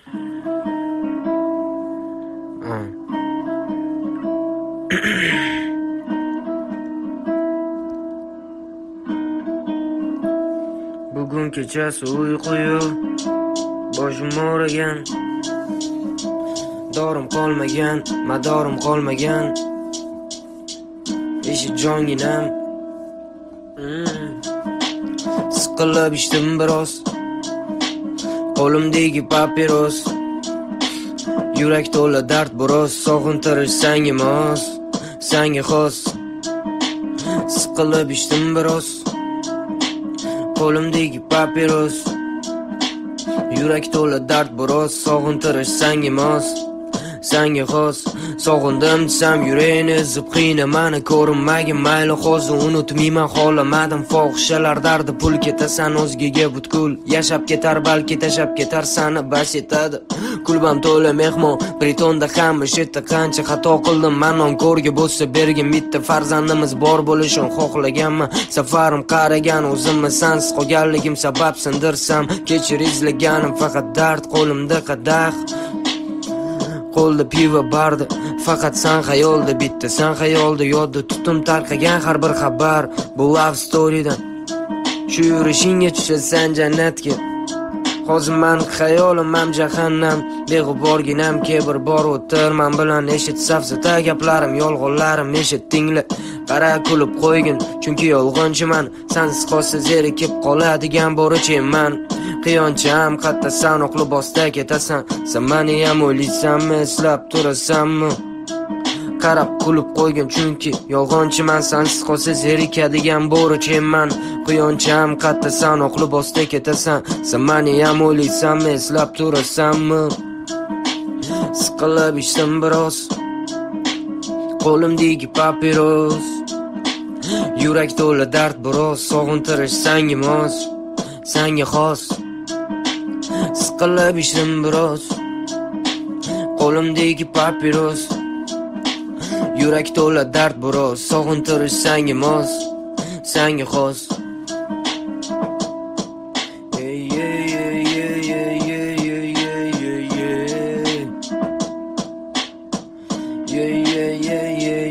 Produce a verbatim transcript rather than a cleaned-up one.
Bugun kechasi uyqu yo'q, boshim og'rigan, dorim qolmagan, madorim qolmagan, eshit jonginam. mm. Siqilib ichdim biroz, qo'limdagi papiros, yurak to'la dard biroz, sog'intirish sangi mos, sangi xos. Siqilib ichdim biroz, qo'limdagi papiros, yurak to'la dard biroz, sog'intirish sangi mos, sangi xos. Sog'indim desam yurakni ezib qiynamani, ko'rinmagin mayli hozir unutmayman, xohlamadim fohishalar dardi. Pul ketasan o'zgaga butkul, yashab ketar balki tashab ketar sani bas etadi. Kulbam to'la mehmon, Britonda hamma shetda qancha xato qildim, man nonko'rga bo'lsa bergin, bitta farzandimiz bor bo'lishini xohlaganman. Safarim qaragan o'zimni sansiz qolganligim sabab sindirsam, kechir izlaganim faqat dard. Qo'limda qadah, qo'lda pivo bardi, faqat san xayolda, bitta san xayolda yodda tutum tarqagan har bir xabar. Bu love storydan shu yurishingga tushasan jannatga. Hozir men xayolim ham jahannam, beg'uborginam ke bir bor o'tir men bilan eshit safsata gaplarim, yolg'onlarim eshitdinglar. Qara kulib qo'ygin, chunki yolg'onchiman, sensiz qolsa zerikib qoladigan borichiman. Qiyoncham qatta sanoq libosda ketasan, sen meni ham o'ylaysanmi, eslab turasanmi? Qarab kulib qo'ygin, chunki yolg'onchiman, sensiz qolsa zerikadigan borichiman. Qiyoncham qatta sanoq libosda ketasan, sen meni ham o'ylaysanmi, eslab turasanmi? Siqilib ichdim biroz, qo'limdagi papiros, yurak to'la dard biroz, sog'intirish sangi mos, sangi xos. Siqilib ichdim biroz, qo'limdagi papiros, yurak to'la dard biroz, sog'intirish sangi mos, sangi xos. Yeah, yeah, yeah, yeah.